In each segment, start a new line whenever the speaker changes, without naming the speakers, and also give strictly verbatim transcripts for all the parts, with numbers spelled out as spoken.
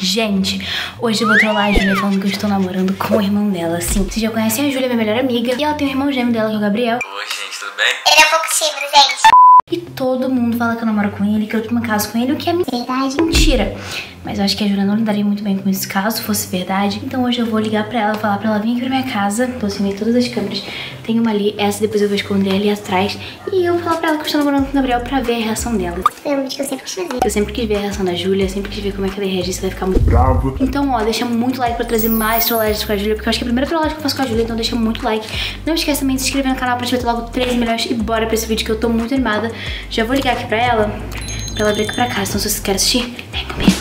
Gente, hoje eu vou trollar a Júlia falando que eu estou namorando com o irmão dela, assim. Vocês já conhecem a Júlia, minha melhor amiga. E ela tem um irmão gêmeo dela, que é o Gabriel.
Oi, gente, tudo bem?
Ele é um pouco tímido, gente.
E todo mundo fala que eu namoro com ele, que eu tenho uma casa com ele, o que é verdade. Mentira. Mas eu acho que a Júlia não lidaria muito bem com isso caso fosse verdade. Então hoje eu vou ligar pra ela, falar pra ela vir aqui pra minha casa. Tô assinei todas as câmeras. Tem uma ali, essa depois eu vou esconder ali atrás. E eu vou falar pra ela que eu estou namorando com o Gabriel pra ver a reação dela.
Foi um vídeo que eu sempre quis fazer.
Eu sempre quis ver a reação da Júlia, sempre quis ver como é que ela ia reagir, se vai ficar muito brava. Então, ó, deixa muito like pra trazer mais trollagens com a Júlia, porque eu acho que é a primeira trollagem que eu faço com a Júlia, então deixa muito like. Não esquece também de se inscrever no canal pra gente ver logo três milhões e bora pra esse vídeo que eu tô muito animada. Já vou ligar aqui pra ela, pra ela vir aqui pra casa. Então, se vocês querem assistir, vem comigo.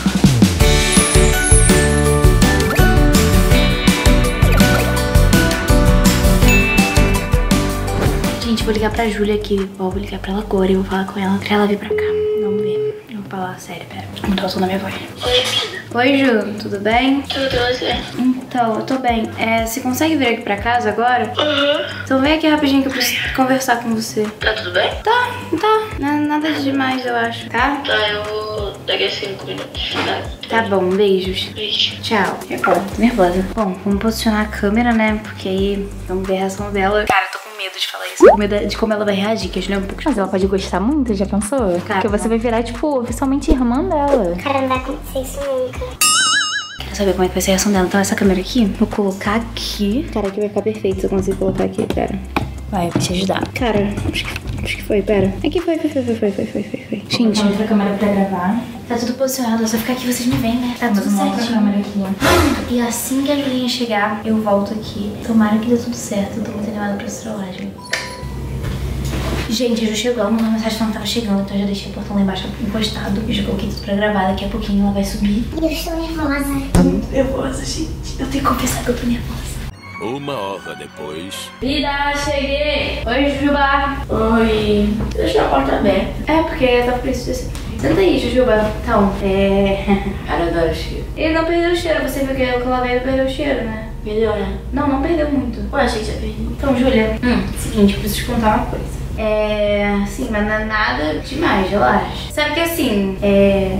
Gente, vou ligar pra Júlia aqui, ó, vou ligar pra ela agora e vou falar com ela pra ela vir pra cá. Vamos ver. Eu vou falar sério, pera. Vou mudar o som da minha voz.
Oi,
Oi, Ju, tudo bem?
tudo você?
Então, eu tô bem. É, você consegue vir aqui pra casa agora?
Uhum.
Então vem aqui rapidinho que eu preciso conversar com você.
Tá tudo bem?
Tá, tá. Na- Nada de demais, eu acho, tá?
Tá, eu vou daqui a cinco minutos. Tá,
Tá bom, beijos.
beijo.
Tchau. Tô nervosa. Bom, vamos posicionar a câmera, né? Porque aí vamos ver a reação dela. Cara, eu tô com medo de falar isso. Tô com medo de como ela vai reagir, que a Julia é um pouco...
Mas ela pode gostar muito, já pensou?
Cara,
Porque você vai virar, tipo, oficialmente irmã dela.
Cara, não vai acontecer isso nunca.
Quero saber como é que vai ser a reação dela. Então essa câmera aqui, vou colocar aqui. Cara, aqui vai ficar perfeito se eu conseguir colocar aqui, pera. Vai, vai te ajudar. Cara, acho que, acho que foi, pera. Aqui foi, foi, foi, foi, foi, foi, foi, foi, foi. Gente,
outra câmera pra gravar.
tá tudo posicionado, é só ficar aqui vocês me veem, né? Tá tudo certinho.
câmera aqui.
E assim que a Julinha chegar, eu volto aqui. Tomara que dê tudo certo. Eu tô muito animada pra essa trollagem. Gente, a Ju chegou, ela mandou uma mensagem falando que tava chegando, então eu já deixei o portão lá embaixo encostado. Eu já coloquei tudo pra gravar, daqui a pouquinho ela vai subir.
Eu estou nervosa.
Tô muito nervosa, gente. Eu tenho que confessar que eu tô nervosa.
Uma hora depois.
Vida, cheguei! Oi, Jujuba!
Oi. Deixa a porta aberta.
É, porque eu tava precisando. Senta aí, Jujuba. Então, é...
Cara, eu adoro cheiro.
Ele não perdeu o cheiro, você viu que eu lavei, ele perdeu o cheiro, né?
Perdeu, né?
Não, não perdeu muito.
Ué, achei que tinha perdido.
Então, Júlia, hum, seguinte, eu preciso te contar uma coisa. É... Sim, mas não é nada demais, relaxa. Sabe que assim, é...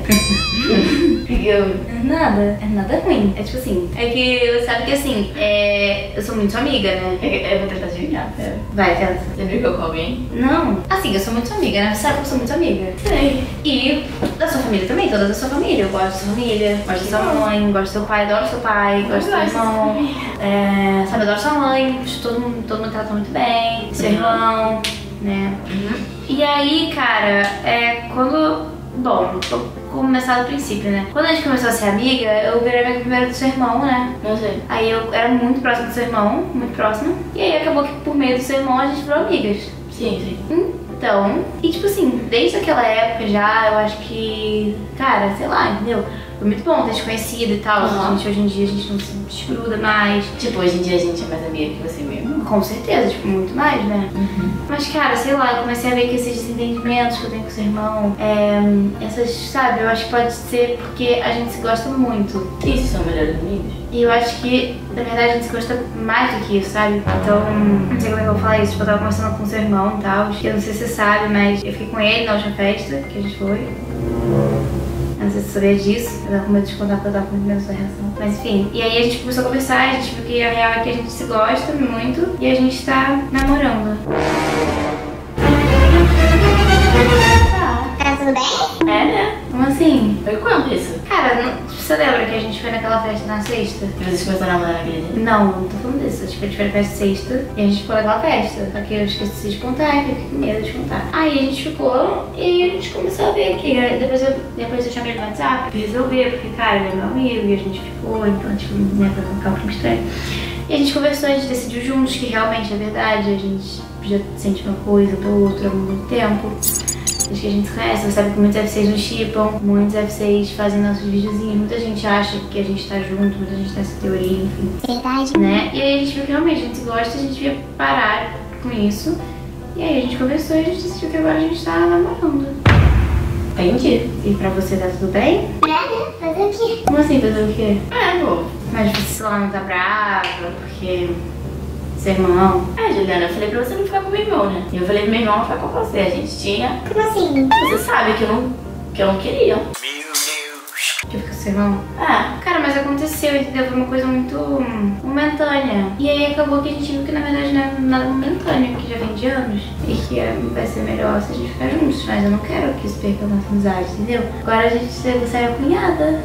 eu... Nada, é nada ruim. É tipo assim, é que, sabe que assim, é... eu sou muito sua amiga, né?
Eu vou tentar adivinhar, pera.
Vai, tenta.
Você brigou com alguém?
Não, assim, eu sou muito sua amiga, né? Você sabe que eu sou muito sua amiga.
Sei.
E da sua família também, toda da sua família. Eu gosto da sua família, gosto da sua mãe, gosto do seu pai, adoro seu pai, gosto do seu irmão. É, sabe, adoro sua mãe, todo mundo, todo mundo trata muito bem, seu irmão, né? E aí, cara, é quando... Bom, vou começar do princípio, né? Quando a gente começou a ser amiga, eu virei amiga primeiro do seu irmão, né?
Não sei.
Aí eu era muito próxima do seu irmão, muito próxima. E aí acabou que por meio do seu irmão a gente virou amigas.
Sim, sim.
Então, e tipo assim, desde aquela época já, eu acho que, cara, sei lá, entendeu? Foi muito bom ter te conhecido e tal.
Uhum.
A gente, hoje em dia a gente não se desgruda mais.
Tipo, hoje em dia a gente é mais amiga que você mesmo.
Com certeza, tipo, muito mais, né?
Uhum.
Mas, cara, sei lá, eu comecei a ver que esses desentendimentos que eu tenho com seu irmão, é, essas, sabe, eu acho que pode ser porque a gente se gosta muito.
E vocês são melhores amigos?
E eu acho que, na verdade, a gente se gosta mais do que isso, sabe? Então, não sei como é que eu vou falar isso. Tipo, eu tava conversando com seu irmão e tal. Eu não sei se você sabe, mas eu fiquei com ele na última festa que a gente foi. Eu não sei se você sabia disso. Eu tava com medo de contar porque eu tava com muito medo da sua reação. Mas enfim. E aí a gente começou a conversar, a gente viu que a real é que a gente se gosta muito. E a gente tá namorando.
Tá tudo bem?
É, né? Como assim?
Foi quando isso?
Cara, não, você lembra que a gente foi naquela festa na sexta?
Que vocês começaram a namorar naquele dia?
Não, não tô falando disso. Tipo, a gente foi na festa sexta e a gente ficou naquela festa. Só que eu esqueci de contar, eu fiquei com medo de contar. Aí a gente ficou e aí a gente começou a ver aqui. Depois eu, depois eu chamei ele no WhatsApp pra resolver, porque, cara, ele é meu amigo e a gente ficou, então, tipo, né, pra não ficar um clima estranho. E a gente conversou, a gente decidiu juntos que realmente é verdade, a gente já sente uma coisa pelo outro há muito tempo. Desde que a gente se conhece, você sabe que muitos F seis nos shippam, muitos F seis fazem nossos videozinhos, muita gente acha que a gente tá junto, muita gente tem essa teoria, enfim.
Verdade.
Né? E aí a gente viu que realmente a gente se gosta, a gente devia parar com isso. E aí a gente conversou e a gente decidiu que agora a gente tá namorando.
Entendi.
E pra você tá tudo bem?
É, né? Fazer o quê?
Como assim, fazer o quê?
É, pô.
Mas você, sei lá, não tá brava, porque... seu irmão.
É, Juliana, eu falei pra você não ficar com meu irmão, né? E eu falei pro meu irmão não ficar com você. A gente tinha...
Como assim?
Você sabe que eu não, que eu não queria.
Meu Deus.
Que fica com seu irmão?
É.
mas aconteceu, entendeu? Foi uma coisa muito momentânea. E aí acabou que a gente viu que na verdade não é nada momentâneo, que já vem de anos. E que é, vai ser melhor se a gente ficar juntos. Mas eu não quero que isso perca a nossa amizade, entendeu? Agora a gente você é a cunhada.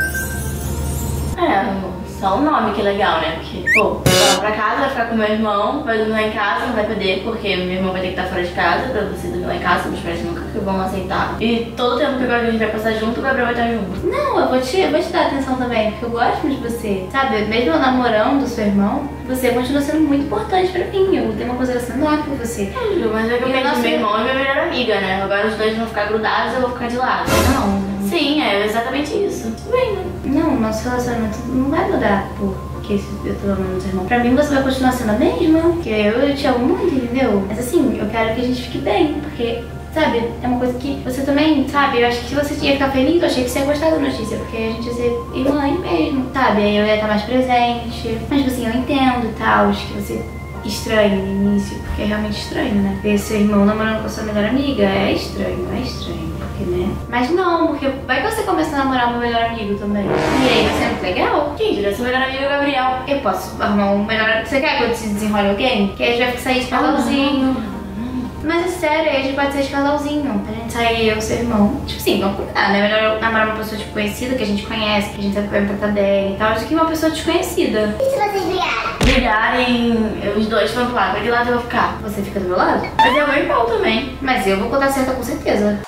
É, só o nome que é legal, né? Porque, pô, vai pra casa, vai ficar com meu irmão, vai dormir lá em casa, não vai poder, porque meu irmão vai ter que estar fora de casa pra você dormir lá em casa, meus pais nunca que vão aceitar. E todo o tempo que agora a gente vai passar junto, o Gabriel vai estar junto.
Não, eu vou te, eu vou te dar atenção também, porque eu gosto de você. Sabe, mesmo eu namorando o seu irmão, você continua sendo muito importante pra mim. Eu tenho uma consideração enorme por você.
Ju, mas é que eu
E
penso
nossa-
meu irmão e minha melhor amiga, né? Agora os dois vão ficar grudados e eu vou ficar de lado.
Não.
Sim, é exatamente isso. Tudo bem, né?
Não, nosso relacionamento não vai mudar porque eu tô amando o seu irmão. Pra mim você vai continuar sendo a mesma, porque eu, eu te amo muito, entendeu? Mas assim, eu quero que a gente fique bem, porque, sabe, é uma coisa que você também, sabe, eu acho que se você ia ficar feliz, eu achei que você ia gostar da notícia, porque a gente ia ser irmã mesmo, sabe? Aí eu ia estar mais presente. Mas tipo assim, eu entendo e tal, acho que você estranho no início, porque é realmente estranho, né? Ver seu irmão namorando com a sua melhor amiga é estranho, é estranho. Né? Mas não, porque vai que você começa a namorar o meu melhor amigo também. E aí vai ser muito legal.
Gente, ele é seu melhor amigo, o Gabriel.
Eu posso arrumar um melhor. Você quer que eu te desenrole alguém? Que aí a gente vai sair de casalzinho. Mas é sério, aí a gente pode sair de casalzinho. A gente sai eu e seu irmão. Tipo assim, vamos cuidar, né? Melhor eu namorar uma pessoa desconhecida que a gente conhece, que a gente sabe que vai me tratar bem e tal, do que uma pessoa desconhecida.
E se vocês brigarem?
Brigarem, os dois foram pro lado. Pra que lado eu vou ficar?
Você fica do meu lado?
Mas é o meu irmão também.
Mas eu vou contar certa com certeza.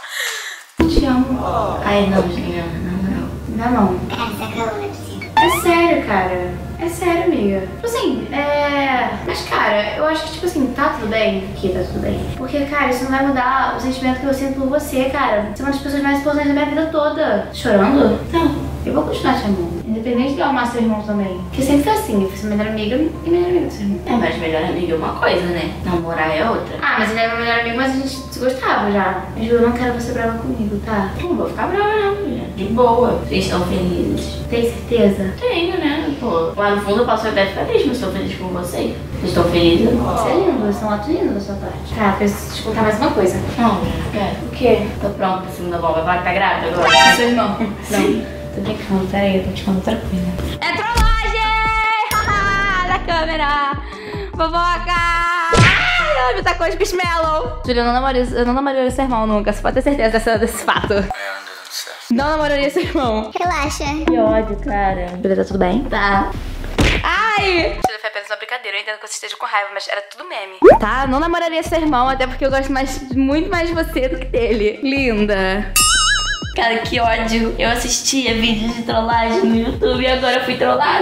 Te amo.
Ai, não, Juliana, não, não.
Não, não.
Cara, sacanagem, não é possível.
É sério, cara. É sério, amiga. Tipo assim, é... Mas, cara, eu acho que, tipo assim, tá tudo bem. Que tá tudo bem. Porque, cara, isso não vai mudar o sentimento que eu sinto por você, cara. Você é uma das pessoas mais importantes da minha vida toda. Chorando? Não. Eu vou continuar te amando. Independente de eu amar seu irmão também. Porque sempre foi assim. Eu fui sua melhor amiga e melhor amiga do seu irmão.
É, mas melhor amigo é uma coisa, né? Namorar é outra.
Ah, mas ele era meu melhor amigo, mas a gente se gostava já. Ju, eu não quero você brava comigo, tá?
Não vou ficar brava não, Juliana. De boa. Vocês estão felizes?
Tem certeza?
Tenho, né? Pô, lá no fundo eu posso até ficar triste, mas estou feliz com vocês. Vocês estão felizes?
Você é lindo, você é um ato lindo da sua parte. Tá, preciso te contar mais uma coisa.
Não, não quero.
O quê?
Tô pronta pra segunda bomba. Vai falar que tá grávida agora?
Seu irmão.
Sim.
Tô brincando, peraí, eu tô te contando outra coisa.
É trollagem! Haha, na câmera! Fofoca! Ai, ela me tacou de Squishmallow! Júlia, eu não namoraria, eu não namoraria seu irmão nunca. Você pode ter certeza dessa, desse fato. Não namoraria seu irmão.
Relaxa.
Que ódio, cara.
Júlia, tá tudo bem?
Tá. Ai!
Júlia, foi apenas uma brincadeira. Eu entendo que você esteja com raiva, mas era tudo meme.
Tá, não namoraria seu irmão, até porque eu gosto mais, muito mais de você do que dele. Linda.
Cara, que ódio. Eu assistia vídeos de trollagem no YouTube e agora eu fui trollada.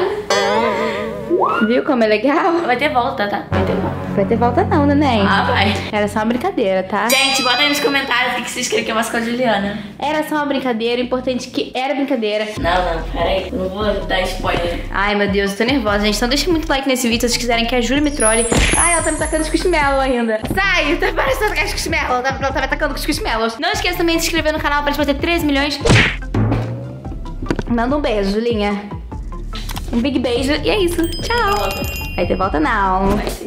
Viu como é legal?
Vai ter volta, tá? Vai ter volta.
Vai ter volta não, neném.
Ah, vai.
Era só uma brincadeira, tá?
Gente, bota aí nos comentários o que vocês querem que eu faça com a Juliana.
Era só uma brincadeira, o importante é que era brincadeira.
Não, não, peraí. Eu não vou dar spoiler.
Ai, meu Deus, eu tô nervosa, gente. Então deixa muito like nesse vídeo se vocês quiserem que a Júlia me trole. Ai, ela tá me tacando Squishmallow ainda. Sai, tá parecendo tacar Squishmallow. Tá, ela tá me tacando Squishmallows. Não esqueça também de se inscrever no canal pra gente bater três milhões. Manda um beijo, Julinha. Um big beijo e é isso. Tchau.
Volta.
Vai ter volta não.
Vai sim.